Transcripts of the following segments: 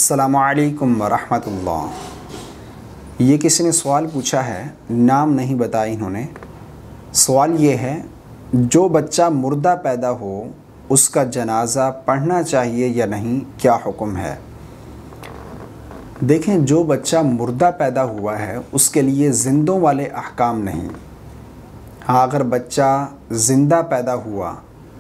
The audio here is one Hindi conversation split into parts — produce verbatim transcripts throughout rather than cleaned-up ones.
अस्सलामुअलैकुम वरहमतुल्लाह। ये किसी ने सवाल पूछा है, नाम नहीं बताया इन्होंने। सवाल ये है, जो बच्चा मुर्दा पैदा हो उसका जनाज़ा पढ़ना चाहिए या नहीं, क्या हुक्म है? देखें, जो बच्चा मुर्दा पैदा हुआ है उसके लिए ज़िंदों वाले अहकाम नहीं। हाँ, अगर बच्चा ज़िंदा पैदा हुआ,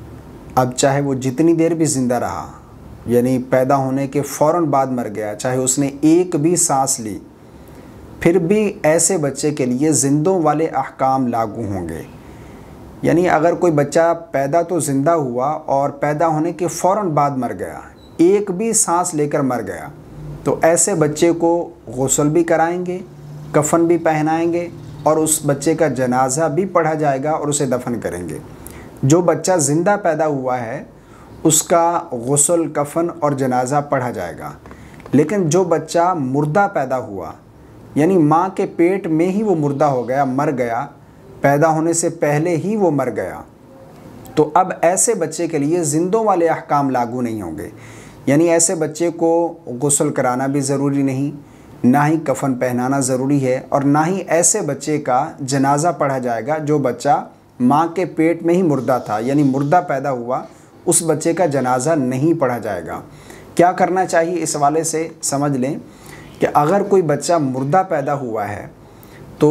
अब चाहे वो जितनी देर भी ज़िंदा रहा, यानी पैदा होने के फ़ौरन बाद मर गया, चाहे उसने एक भी सांस ली, फिर भी ऐसे बच्चे के लिए ज़िंदों वाले अहकाम लागू होंगे। यानी अगर कोई बच्चा पैदा तो ज़िंदा हुआ और पैदा होने के फ़ौरन बाद मर गया, एक भी सांस लेकर मर गया, तो ऐसे बच्चे को गुस्ल भी कराएंगे, कफन भी पहनाएंगे और उस बच्चे का जनाज़ा भी पढ़ा जाएगा और उसे दफन करेंगे। जो बच्चा ज़िंदा पैदा हुआ है उसका गुस्ल, कफन और जनाज़ा पढ़ा जाएगा। लेकिन जो बच्चा मुर्दा पैदा हुआ, यानी माँ के पेट में ही वो मुर्दा हो गया, मर गया, पैदा होने से पहले ही वो मर गया, तो अब ऐसे बच्चे के लिए ज़िंदों वाले अहकाम लागू नहीं होंगे। यानी ऐसे बच्चे को गुस्ल कराना भी ज़रूरी नहीं, ना ही कफन पहनाना ज़रूरी है, और ना ही ऐसे बच्चे का जनाज़ा पढ़ा जाएगा जो बच्चा माँ के पेट में ही मुर्दा था, यानी मुर्दा पैदा हुआ, उस बच्चे का जनाज़ा नहीं पढ़ा जाएगा। क्या करना चाहिए इस हवाले से समझ लें कि अगर कोई बच्चा मुर्दा पैदा हुआ है तो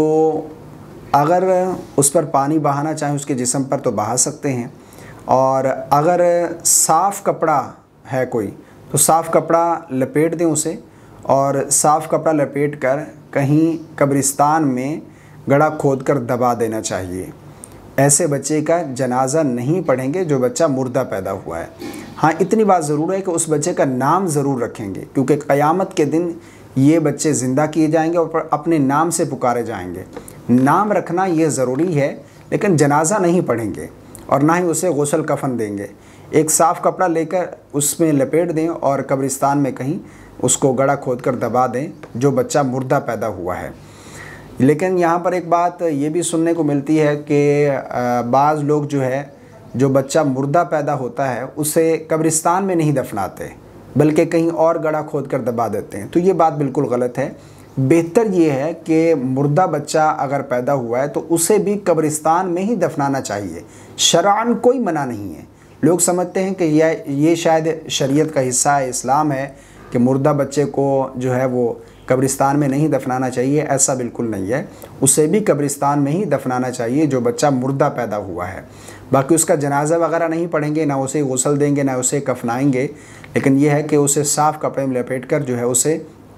अगर उस पर पानी बहाना चाहें उसके जिस्म पर तो बहा सकते हैं, और अगर साफ़ कपड़ा है कोई तो साफ़ कपड़ा लपेट दें उसे, और साफ़ कपड़ा लपेट कर कहीं कब्रिस्तान में गड्ढा खोद कर दबा देना चाहिए। ऐसे बच्चे का जनाज़ा नहीं पढ़ेंगे जो बच्चा मुर्दा पैदा हुआ है। हाँ, इतनी बात ज़रूर है कि उस बच्चे का नाम ज़रूर रखेंगे, क्योंकि क़यामत के दिन ये बच्चे ज़िंदा किए जाएंगे और अपने नाम से पुकारे जाएंगे। नाम रखना ये ज़रूरी है, लेकिन जनाज़ा नहीं पढ़ेंगे और ना ही उसे गुस्ल कफन देंगे। एक साफ़ कपड़ा लेकर उसमें लपेट दें और कब्रिस्तान में कहीं उसको गड्ढा खोद कर दबा दें जो बच्चा मुर्दा पैदा हुआ है। लेकिन यहाँ पर एक बात ये भी सुनने को मिलती है कि बाज़ लोग जो है, जो बच्चा मुर्दा पैदा होता है उसे कब्रिस्तान में नहीं दफनाते, बल्कि कहीं और गड्ढा खोद कर दबा देते हैं। तो ये बात बिल्कुल गलत है। बेहतर ये है कि मुर्दा बच्चा अगर पैदा हुआ है तो उसे भी कब्रिस्तान में ही दफनाना चाहिए। शरअन कोई मना नहीं है। लोग समझते हैं कि यह ये शायद शरीयत का हिस्सा है, इस्लाम है कि मुर्दा बच्चे को जो है वो कब्रिस्तान में नहीं दफनाना चाहिए। ऐसा बिल्कुल नहीं है, उसे भी कब्रिस्तान में ही दफनाना चाहिए जो बच्चा मुर्दा पैदा हुआ है। बाकी उसका जनाजा वगैरह नहीं पढ़ेंगे, ना उसे गुस्ल देंगे, ना उसे कफनाएंगे, लेकिन यह है कि उसे साफ़ कपड़े में लपेट कर जो है उसे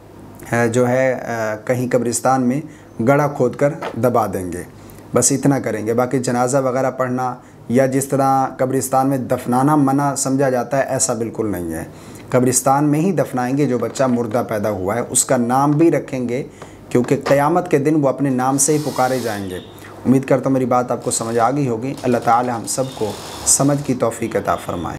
जो है कहीं कब्रिस्तान में गड्ढा खोद कर दबा देंगे। बस इतना करेंगे। बाकी जनाजा वगैरह पढ़ना या जिस तरह कब्रिस्तान में दफनाना मना समझा जाता है, ऐसा बिल्कुल नहीं है। कब्रिस्तान में ही दफनाएंगे जो बच्चा मुर्दा पैदा हुआ है, उसका नाम भी रखेंगे, क्योंकि क़यामत के दिन वो अपने नाम से ही पुकारे जाएंगे। उम्मीद करता हूँ मेरी बात आपको समझ आ गई होगी। अल्लाह ताला हम सबको समझ की तौफ़ीक़ अता फ़रमाए।